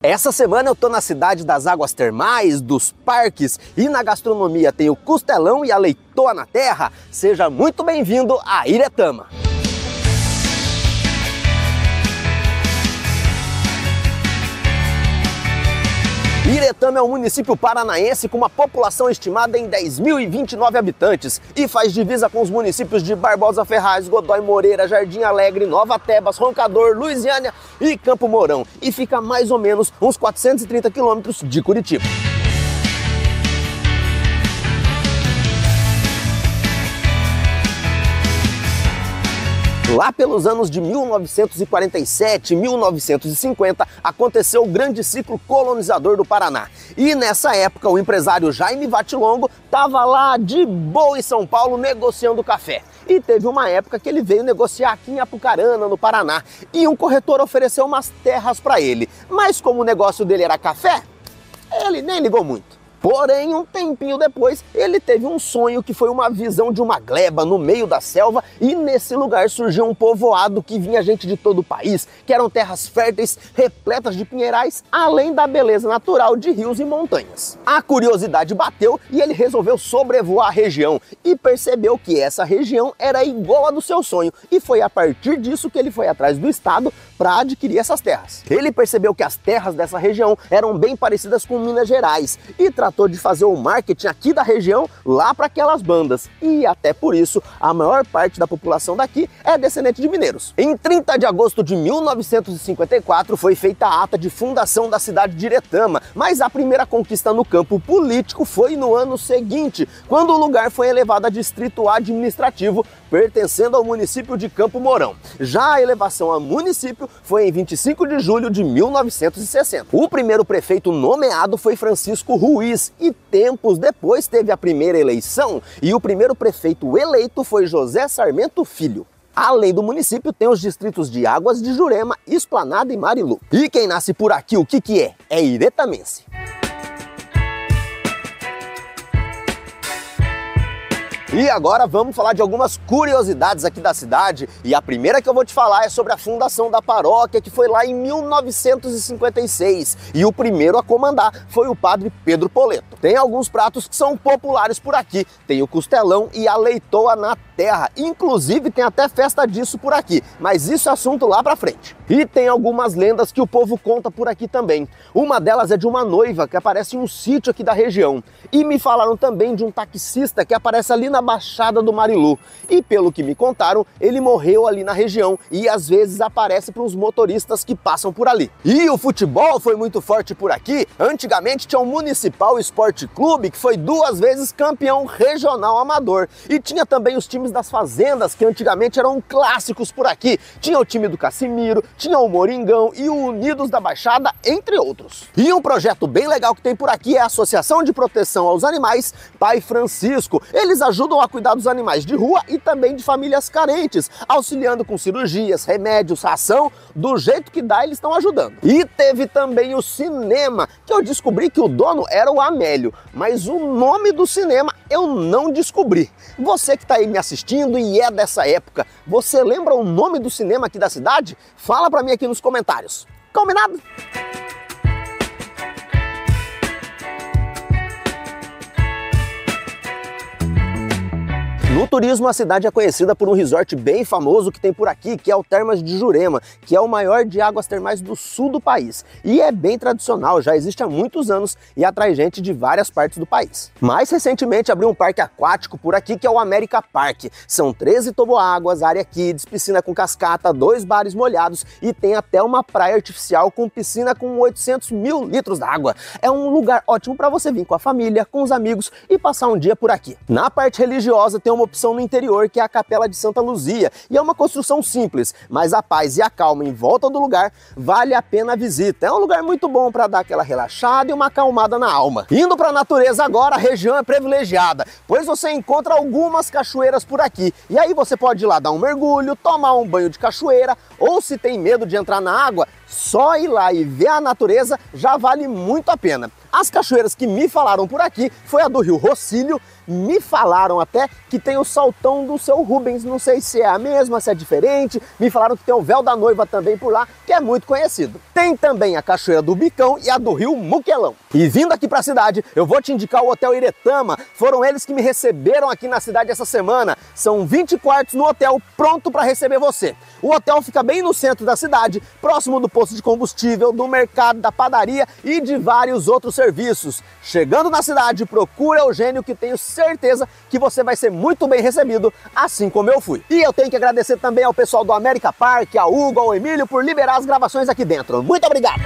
Essa semana eu tô na cidade das águas termais, dos parques e na gastronomia tem o costelão e a leitoa na terra. Seja muito bem-vindo a Iretama. Iretama é um município paranaense com uma população estimada em 10.029 habitantes e faz divisa com os municípios de Barbosa Ferraz, Godói Moreira, Jardim Alegre, Nova Tebas, Roncador, Luisiânia e Campo Mourão, e fica mais ou menos uns 430 quilômetros de Curitiba. Lá pelos anos de 1947 e 1950, aconteceu o grande ciclo colonizador do Paraná. E nessa época, o empresário Jaime Vatilongo estava lá de boa em São Paulo negociando café. E teve uma época que ele veio negociar aqui em Apucarana, no Paraná, e um corretor ofereceu umas terras para ele. Mas como o negócio dele era café, ele nem ligou muito. Porém, um tempinho depois, ele teve um sonho que foi uma visão de uma gleba no meio da selva, e nesse lugar surgiu um povoado que vinha gente de todo o país, que eram terras férteis, repletas de pinheirais, além da beleza natural de rios e montanhas. A curiosidade bateu e ele resolveu sobrevoar a região e percebeu que essa região era igual a do seu sonho, e foi a partir disso que ele foi atrás do estado para adquirir essas terras. Ele percebeu que as terras dessa região eram bem parecidas com Minas Gerais e tratou de fazer o marketing aqui da região lá para aquelas bandas, e até por isso a maior parte da população daqui é descendente de mineiros. Em 30 de agosto de 1954 foi feita a ata de fundação da cidade de Iretama, mas a primeira conquista no campo político foi no ano seguinte, quando o lugar foi elevado a distrito administrativo, pertencendo ao município de Campo Mourão. Já a elevação a município foi em 25 de julho de 1960. O primeiro prefeito nomeado foi Francisco Ruiz, e tempos depois teve a primeira eleição, e o primeiro prefeito eleito foi José Sarmento Filho. Além do município, tem os distritos de Águas de Jurema, Esplanada e Marilu. E quem nasce por aqui, o que é? É iretamense. E agora vamos falar de algumas curiosidades aqui da cidade, e a primeira que eu vou te falar é sobre a fundação da paróquia, que foi lá em 1956, e o primeiro a comandar foi o padre Pedro Poleto. Tem alguns pratos que são populares por aqui, tem o costelão e a leitoa na terra, inclusive tem até festa disso por aqui, mas isso é assunto lá pra frente. E tem algumas lendas que o povo conta por aqui também. Uma delas é de uma noiva que aparece em um sítio aqui da região, e me falaram também de um taxista que aparece ali na Baixada do Marilu, e pelo que me contaram, ele morreu ali na região e às vezes aparece para os motoristas que passam por ali. E o futebol foi muito forte por aqui. Antigamente tinha o Municipal Esporte Clube, que foi 2 vezes campeão regional amador, e tinha também os times das fazendas, que antigamente eram clássicos por aqui. Tinha o time do Cassimiro, tinha o Moringão e o Unidos da Baixada, entre outros. E um projeto bem legal que tem por aqui é a Associação de Proteção aos Animais Pai Francisco. Eles ajudam a cuidar dos animais de rua e também de famílias carentes, auxiliando com cirurgias, remédios, ração, do jeito que dá eles estão ajudando. E teve também o cinema, que eu descobri que o dono era o Amélio, mas o nome do cinema eu não descobri. Você que está aí me assistindo e é dessa época, você lembra o nome do cinema aqui da cidade? Fala pra mim aqui nos comentários. Combinado? No turismo, a cidade é conhecida por um resort bem famoso que tem por aqui, que é o Termas de Jurema, que é o maior de águas termais do sul do país. E é bem tradicional, já existe há muitos anos e atrai gente de várias partes do país. Mais recentemente abriu um parque aquático por aqui, que é o América Park. São 13 toboáguas, área kids, piscina com cascata, 2 bares molhados e tem até uma praia artificial com piscina com 800 mil litros d'água. É um lugar ótimo para você vir com a família, com os amigos e passar um dia por aqui. Na parte religiosa tem uma opção no interior, que é a Capela de Santa Luzia, e é uma construção simples, mas a paz e a calma em volta do lugar vale a pena a visita. É um lugar muito bom para dar aquela relaxada e uma acalmada na alma. Indo para a natureza agora, a região é privilegiada, pois você encontra algumas cachoeiras por aqui, e aí você pode ir lá dar um mergulho, tomar um banho de cachoeira ou se tem medo de entrar na água, só ir lá e ver a natureza já vale muito a pena. As cachoeiras que me falaram por aqui foi a do Rio Rocílio, me falaram até que tem o Saltão do Seu Rubens, não sei se é a mesma, se é diferente, me falaram que tem o Véu da Noiva também por lá, que é muito conhecido. Tem também a Cachoeira do Bicão e a do Rio Muquelão. E vindo aqui para a cidade, eu vou te indicar o Hotel Iretama, foram eles que me receberam aqui na cidade essa semana. São 20 quartos no hotel pronto para receber você. O hotel fica bem no centro da cidade, próximo do posto de combustível, do mercado, da padaria e de vários outros serviços. Chegando na cidade, procura Eugênio, que tenho certeza que você vai ser muito bem recebido, assim como eu fui. E eu tenho que agradecer também ao pessoal do América Park, ao Hugo, ao Emílio, por liberar as gravações aqui dentro. Muito obrigado!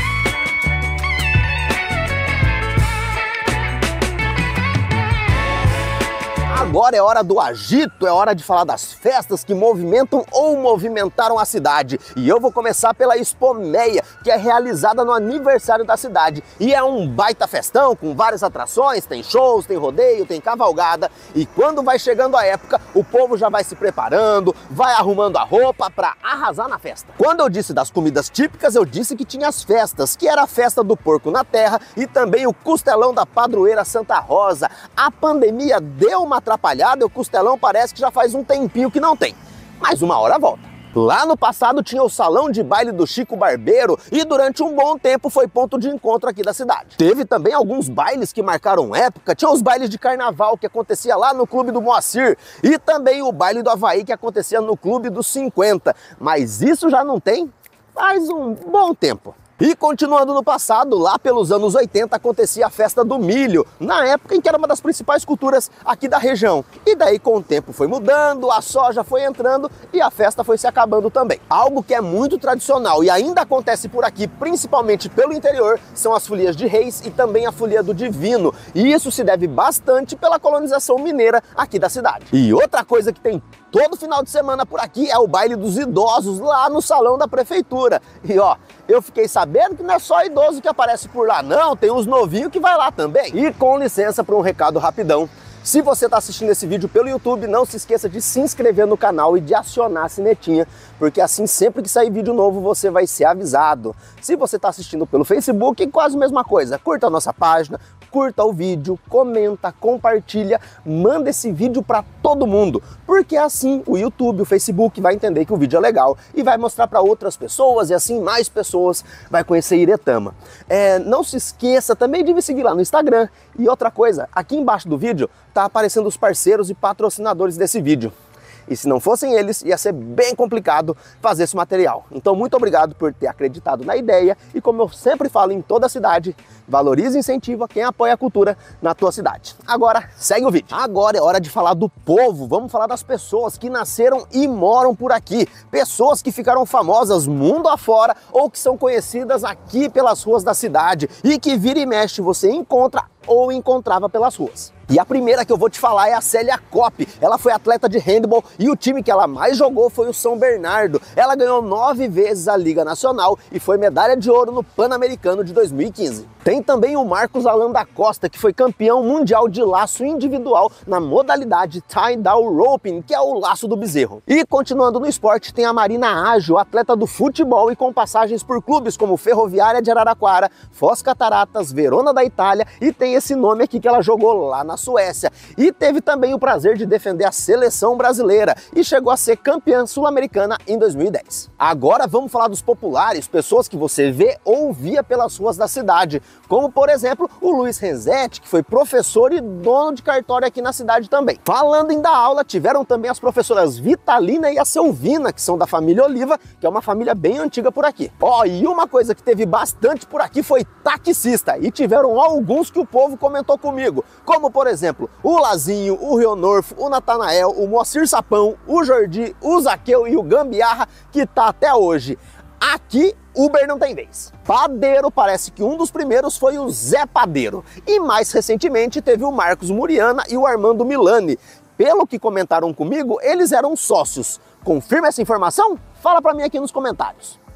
Agora é hora do agito, é hora de falar das festas que movimentam ou movimentaram a cidade. E eu vou começar pela Expomeia, que é realizada no aniversário da cidade. E é um baita festão com várias atrações, tem shows, tem rodeio, tem cavalgada. E quando vai chegando a época, o povo já vai se preparando, vai arrumando a roupa para arrasar na festa. Quando eu disse das comidas típicas, eu disse que tinha as festas, que era a festa do porco na terra e também o costelão da padroeira Santa Rosa. A pandemia deu uma atrapalhada e o costelão parece que já faz um tempinho que não tem, mas uma hora volta. Lá no passado tinha o salão de baile do Chico Barbeiro e durante um bom tempo foi ponto de encontro aqui da cidade. Teve também alguns bailes que marcaram época, tinha os bailes de carnaval que acontecia lá no Clube do Moacir e também o baile do Havaí que acontecia no Clube dos 50, mas isso já não tem faz um bom tempo. E continuando no passado, lá pelos anos 80 acontecia a festa do milho, na época em que era uma das principais culturas aqui da região. E daí com o tempo foi mudando, a soja foi entrando e a festa foi se acabando também. Algo que é muito tradicional e ainda acontece por aqui, principalmente pelo interior, são as folias de Reis e também a folia do Divino. E isso se deve bastante pela colonização mineira aqui da cidade. E outra coisa que tem todo final de semana por aqui é o baile dos idosos lá no salão da prefeitura. E ó, eu fiquei sabendo que não é só idoso que aparece por lá não, tem uns novinhos que vai lá também. E com licença para um recado rapidão. Se você está assistindo esse vídeo pelo YouTube, não se esqueça de se inscrever no canal e de acionar a sinetinha, porque assim sempre que sair vídeo novo você vai ser avisado. Se você está assistindo pelo Facebook, quase a mesma coisa, curta a nossa página, curta o vídeo, comenta, compartilha, manda esse vídeo para todo mundo, porque assim o YouTube, o Facebook vai entender que o vídeo é legal e vai mostrar para outras pessoas e assim mais pessoas vai conhecer Iretama. Não se esqueça também de me seguir lá no Instagram. E outra coisa, aqui embaixo do vídeo tá aparecendo os parceiros e patrocinadores desse vídeo. E se não fossem eles, ia ser bem complicado fazer esse material. Então, muito obrigado por ter acreditado na ideia e, como eu sempre falo em toda a cidade, valoriza e incentiva quem apoia a cultura na tua cidade. Agora, segue o vídeo. Agora é hora de falar do povo. Vamos falar das pessoas que nasceram e moram por aqui. Pessoas que ficaram famosas mundo afora ou que são conhecidas aqui pelas ruas da cidade e que vira e mexe você encontra ou encontrava pelas ruas. E a primeira que eu vou te falar é a Célia Kopp. Ela foi atleta de handball e o time que ela mais jogou foi o São Bernardo. Ela ganhou 9 vezes a Liga Nacional e foi medalha de ouro no Pan-Americano de 2015. Tem também o Marcos Alan da Costa, que foi campeão mundial de laço individual na modalidade tie-down roping, que é o laço do bezerro. E continuando no esporte, tem a Marina Ágil, atleta do futebol e com passagens por clubes como Ferroviária de Araraquara, Foz Cataratas, Verona da Itália e tem esse nome aqui que ela jogou lá na Suécia. E teve também o prazer de defender a seleção brasileira e chegou a ser campeã sul-americana em 2010. Agora vamos falar dos populares, pessoas que você vê ou via pelas ruas da cidade, como por exemplo o Luiz Renzetti, que foi professor e dono de cartório aqui na cidade também. Falando em dar aula, tiveram também as professoras Vitalina e a Selvina, que são da família Oliva, que é uma família bem antiga por aqui. E uma coisa que teve bastante por aqui foi taxista, e tiveram alguns que o povo comentou comigo, como por exemplo o Lazinho, o Rionorfo, o Natanael, o Moacir Sapão, o Jordi, o Zaqueu e o Gambiarra, que tá até hoje. Aqui, Uber não tem vez. Padeiro, parece que um dos primeiros foi o Zé Padeiro. E mais recentemente teve o Marcos Muriana e o Armando Milani. Pelo que comentaram comigo, eles eram sócios. Confirma essa informação? Fala pra mim aqui nos comentários.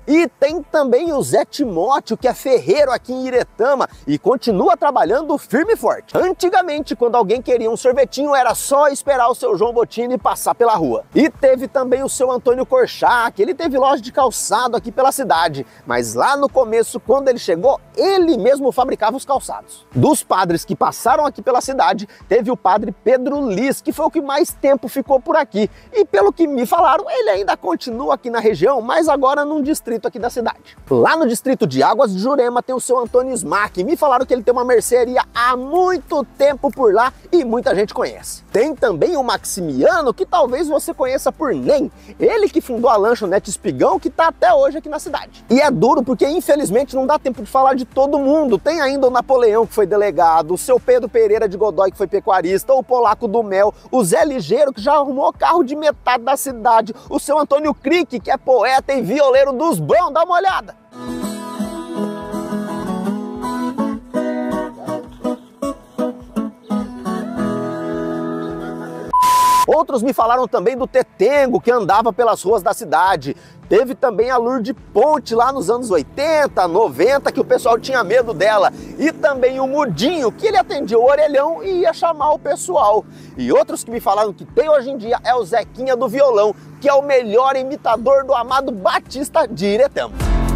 E tem também o Zé Timóteo, que é ferreiro aqui em Iretama e continua trabalhando firme e forte. Antigamente, quando alguém queria um sorvetinho, era só esperar o seu João Bottini passar pela rua. E teve também o seu Antônio Korchak, ele teve loja de calçado aqui pela cidade, mas lá no começo, quando ele chegou, ele mesmo fabricava os calçados. Dos padres que passaram aqui pela cidade, teve o padre Pedro Lis, que foi o que mais tempo ficou por aqui. E pelo que me falaram, ele ainda continua aqui na região, mas agora num distrito aqui da cidade. Lá no distrito de Águas de Jurema tem o seu Antônio Smack. Me falaram que ele tem uma mercearia há muito tempo por lá e muita gente conhece. Tem também o Maximiano, que talvez você conheça por NEM. Ele que fundou a lanchonete Espigão, que tá até hoje aqui na cidade. E é duro porque infelizmente não dá tempo de falar de todo mundo. Tem ainda o Napoleão, que foi delegado, o seu Pedro Pereira de Godoy, que foi pecuarista, o Polaco do Mel, o Zé Ligeiro, que já arrumou carro de metade da cidade, o seu Antônio Crick, que é poeta e violeiro dos bons. Dá uma olhada. Outros me falaram também do Tetengo, que andava pelas ruas da cidade. Teve também a Lourdes Ponte lá nos anos 80, 90, que o pessoal tinha medo dela. E também o Mudinho, que ele atendia o orelhão e ia chamar o pessoal. E outros que me falaram que tem hoje em dia é o Zequinha do Violão, que é o melhor imitador do Amado Batista de Iretama.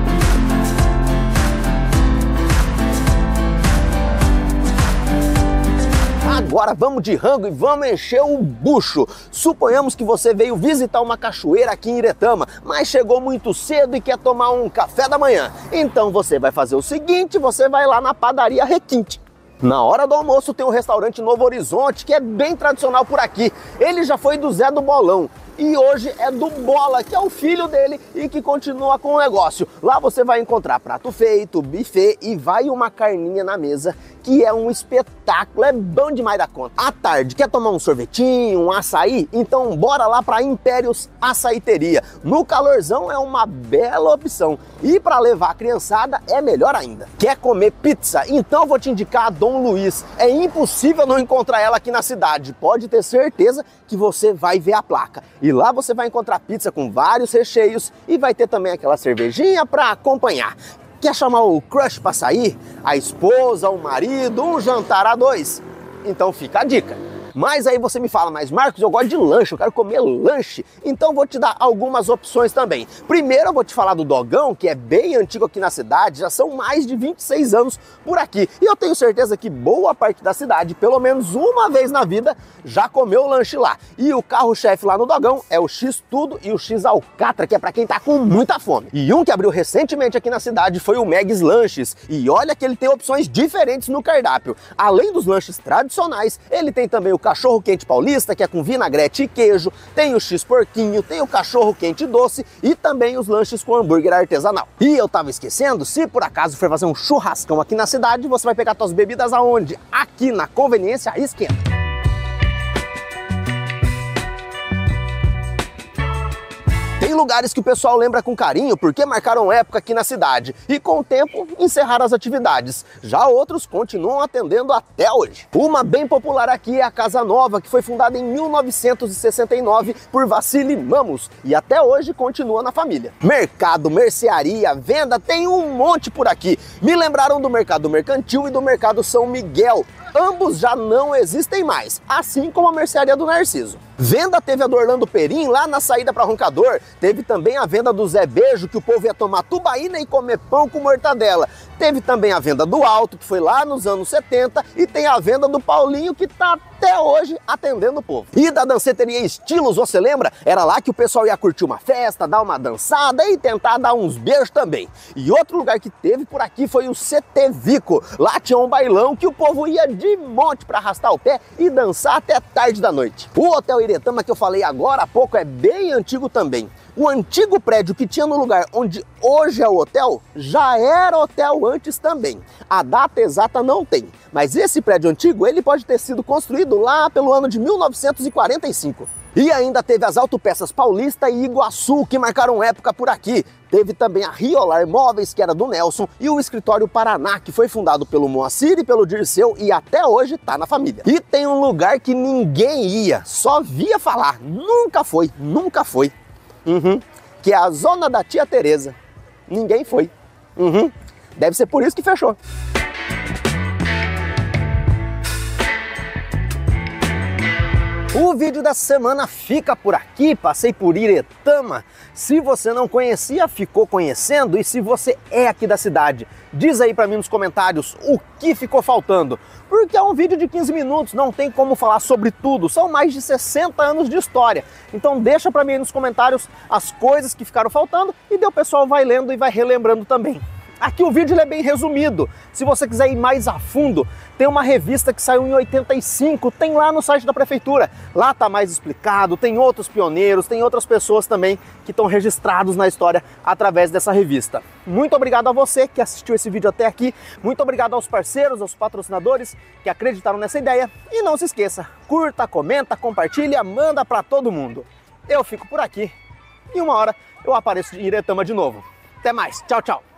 Agora vamos de rango e vamos encher o bucho. Suponhamos que você veio visitar uma cachoeira aqui em Iretama, mas chegou muito cedo e quer tomar um café da manhã. Então você vai fazer o seguinte, você vai lá na padaria Requinte. Na hora do almoço tem o restaurante Novo Horizonte, que é bem tradicional por aqui. Ele já foi do Zé do Bolão e hoje é do Bola, que é o filho dele e que continua com o negócio. Lá você vai encontrar prato feito, buffet e vai uma carninha na mesa, que é um espetáculo, é bom demais da conta. À tarde, quer tomar um sorvetinho, um açaí? Então bora lá para Impérios Açaiteria. No calorzão é uma bela opção e para levar a criançada é melhor ainda. Quer comer pizza? Então vou te indicar a Dom Luiz. É impossível não encontrar ela aqui na cidade, pode ter certeza que você vai ver a placa. E lá você vai encontrar pizza com vários recheios e vai ter também aquela cervejinha para acompanhar. Quer chamar o crush para sair? A esposa, o marido, um jantar a dois? Então fica a dica. Mas aí você me fala, mas Marcos, eu gosto de lanche, eu quero comer lanche, então vou te dar algumas opções também. Primeiro eu vou te falar do Dogão, que é bem antigo aqui na cidade, já são mais de 26 anos por aqui. E eu tenho certeza que boa parte da cidade, pelo menos uma vez na vida, já comeu lanche lá. E o carro-chefe lá no Dogão é o X-Tudo e o X-Alcatra, que é pra quem tá com muita fome. E um que abriu recentemente aqui na cidade foi o Megs Lanches. E olha que ele tem opções diferentes no cardápio. Além dos lanches tradicionais, ele tem também o cachorro quente paulista, que é com vinagrete e queijo, tem o X-Porquinho, tem o cachorro quente doce e também os lanches com hambúrguer artesanal. E eu tava esquecendo, se por acaso for fazer um churrascão aqui na cidade, você vai pegar suas bebidas aonde? Aqui na Conveniência Esquenta. Tem lugares que o pessoal lembra com carinho porque marcaram época aqui na cidade e com o tempo encerraram as atividades. Já outros continuam atendendo até hoje. Uma bem popular aqui é a Casa Nova, que foi fundada em 1969 por Vassili Mamos e até hoje continua na família. Mercado, mercearia, venda, tem um monte por aqui. Me lembraram do Mercado Mercantil e do Mercado São Miguel. Ambos já não existem mais, assim como a mercearia do Narciso. Venda teve a do Orlando Perim lá na saída para Roncador, teve também a venda do Zé Beijo, que o povo ia tomar tubaína e comer pão com mortadela. Teve também a venda do Alto, que foi lá nos anos 70, e tem a venda do Paulinho, que tá até hoje atendendo o povo. E da danceteria Estilos, você lembra? Era lá que o pessoal ia curtir uma festa, dar uma dançada e tentar dar uns beijos também. E outro lugar que teve por aqui foi o CT Vico. Lá tinha um bailão que o povo ia de monte para arrastar o pé e dançar até tarde da noite. O Hotel Iretama que eu falei agora há pouco é bem antigo também. O antigo prédio que tinha no lugar onde hoje é o hotel, já era hotel antes também. A data exata não tem, mas esse prédio antigo ele pode ter sido construído lá pelo ano de 1945. E ainda teve as Autopeças Paulista e Iguaçu, que marcaram época por aqui. Teve também a Riolar Móveis, que era do Nelson, e o Escritório Paraná, que foi fundado pelo Moacir e pelo Dirceu e até hoje tá na família. E tem um lugar que ninguém ia, só via falar, nunca foi, que é a Zona da Tia Teresa. Ninguém foi. Deve ser por isso que fechou. O vídeo dessa semana fica por aqui, passei por Iretama. Se você não conhecia, ficou conhecendo, e se você é aqui da cidade, diz aí pra mim nos comentários o que ficou faltando. Porque é um vídeo de 15 minutos, não tem como falar sobre tudo, são mais de 60 anos de história. Então deixa pra mim aí nos comentários as coisas que ficaram faltando, e daí o pessoal vai lendo e vai relembrando também. Aqui o vídeo é bem resumido. Se você quiser ir mais a fundo, tem uma revista que saiu em 85, tem lá no site da prefeitura. Lá tá mais explicado, tem outros pioneiros, tem outras pessoas também que estão registrados na história através dessa revista. Muito obrigado a você que assistiu esse vídeo até aqui. Muito obrigado aos parceiros, aos patrocinadores que acreditaram nessa ideia. E não se esqueça, curta, comenta, compartilha, manda pra todo mundo. Eu fico por aqui e uma hora eu apareço em Iretama de novo. Até mais, tchau, tchau.